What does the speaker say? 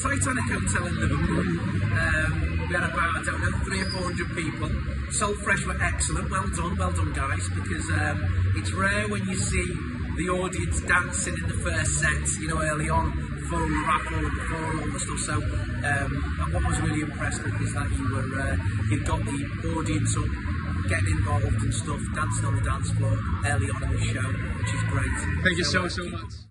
Titanic Hotel in Liverpool. We had about, I don't know, 300 or 400 people. Soul Fresh were excellent. Well done guys, because it's rare when you see the audience dancing in the first set, you know, early on, before all the raffle and before all the stuff. So and what was really impressive is that you've got the audience up, getting involved and stuff, dancing on the dance floor early on in the show, which is great. Thank you so much.